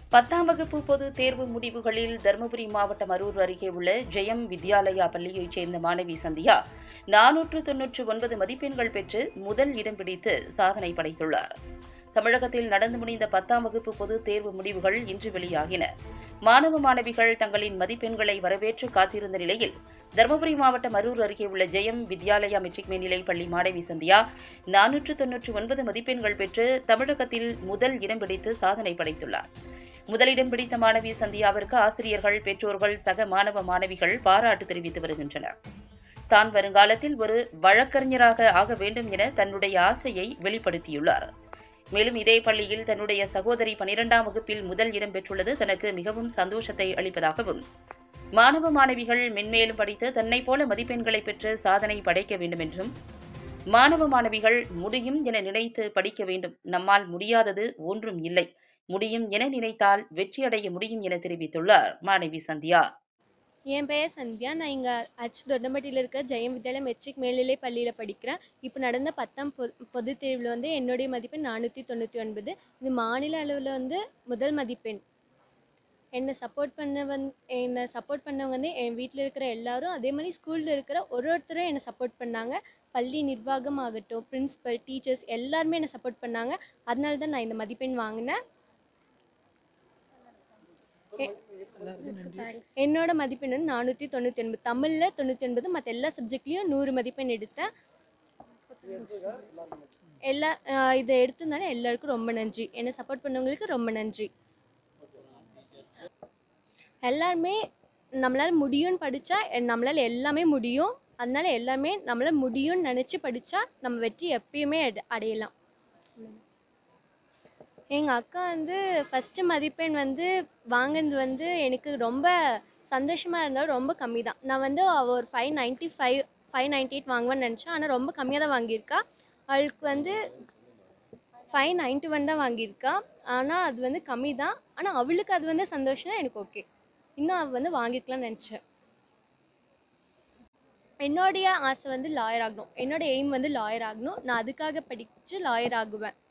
10ஆம் வகுப்பு பொதுத் தேர்வு முடிவுகளில் தருமபுரி மாவட்டம் அரூர் அருகே உள்ள ஜெயம் வித்யாலயா பள்ளியைச் சேர்ந்த மாணவி சந்தியா 499 மதிப்பெண்கள் பெற்று முதல் இடம் பிடித்து சாதனை படைத்துள்ளார். தமிழகத்தில் நடந்து முடிந்த 10ஆம் வகுப்பு பொதுத் தேர்வு முடிவுகள் இன்று வெளியாகின. மாணவ மாணவிகள் தங்களின் மதிப்பெண்களை வரவேற்று காத்திருந்த நிலையில் தருமபுரி மாவட்டம் அரூர் அருகே உள்ள ஜெயம் வித்யாலயா மெட்ரிக் மேல்நிலைப் பள்ளி மாணவி சந்தியா 499 மதிப்பெண்கள் பெற்று தமிழகத்தில் முதல் இடம் பிடித்து சாதனை படைத்துள்ளார். முதலிடம் பிடித்த மாணவி சந்தியாவிற்கு ஆசிரியர்கள், பெற்றோர்கள், சக மாணவ மாணவிகள் பாராட்டு தெரிவித்து வருகின்றனர். தான் வருங்காலத்தில் ஒரு வழக்கறிஞராக ஆக வேண்டும் என தன்னுடைய ஆசையை வெளிப்படுத்தியுள்ளார். மேலும் இதே பள்ளியில் தன்னுடைய சகோதரி 12ஆம் வகுப்பில் முதல் இடம் பெற்றுள்ளது தனக்கு மிகவும் சந்தோஷத்தை அளிப்பதாகவும், மாணவ மாணவிகள் மென்மேலும் படித்து தன்னைப் போல மதிப்பெண்களை பெற்று சாதனை படைக்க வேண்டும் என்றும், மாணவ மாணவிகள் முடியும் என நினைத்து படிக்க வேண்டும். நம்மால் முடியாதது ஒன்றும் இல்லை. முடியும் என நினைத்தால் வெற்றியடைய முடியும் என தெரிவித்துள்ளார் மாணவி சந்தியா. என் பெயர் சந்தியா. நான் இங்கே தொட்டம்பட்டியில் இருக்கிற ஜெயம் வித்யாலயா மெட்ரிக் மேல்நிலை பள்ளியில் படிக்கிறேன். இப்போ நடந்த 10ஆம் பொதுத் தேர்வில் வந்து என்னுடைய மதிப்பெண் 499. இது மாநில அளவில் வந்து முதல் மதிப்பெண். என்னை சப்போர்ட் பண்ணவங்க வந்து என் வீட்டில் இருக்கிற எல்லாரும், அதே மாதிரி ஸ்கூலில் இருக்கிற ஒருத்தரும் என்னை சப்போர்ட் பண்ணாங்க. பள்ளி நிர்வாகம் ஆகட்டும், பிரின்ஸிபல், டீச்சர்ஸ் எல்லாருமே என்னை சப்போர்ட் பண்ணாங்க. அதனால தான் நான் இந்த மதிப்பெண் வாங்கினேன். என்னோட மதிப்பெண் வந்து 499. தமிழில் 99, மற்ற எல்லா சப்ஜெக்ட்லேயும் 100 மதிப்பெண் எடுத்தேன். இதை எடுத்ததுனால எல்லாருக்கும் ரொம்ப நன்றி. என்னை சப்போர்ட் பண்ணவங்களுக்கு ரொம்ப நன்றி. எல்லாருமே நம்மளால் முடியும்னு படித்தா நம்மளால் எல்லாமே முடியும். அதனால எல்லாருமே நம்மளால் முடியும்னு நினச்சி படித்தா நம்ம வெற்றி எப்பயுமே அடையலாம். எங்கள் அக்கா வந்து ஃபஸ்ட்டு மதிப்பெண் வந்து வாங்கினது வந்து எனக்கு ரொம்ப சந்தோஷமாக இருந்தாலும் ரொம்ப கம்மி தான். நான் வந்து ஒரு 595, 598 வாங்குவேன்னு நினச்சேன். ஆனால் ரொம்ப கம்மியாக தான் வாங்கியிருக்கா. அவளுக்கு வந்து 591 தான் வாங்கியிருக்கா. ஆனால் அது வந்து கம்மி தான். ஆனால் அவளுக்கு அது வந்து சந்தோஷம் தான், எனக்கு ஓகே. இன்னும் அவள் வந்து வாங்கிக்கலாம்னு நினச்சேன். என்னுடைய ஆசை வந்து லாயர் ஆகணும். என்னோடய எய்ம் வந்து லாயர் ஆகணும். நான் அதுக்காக படித்து லாயர் ஆகுவேன்.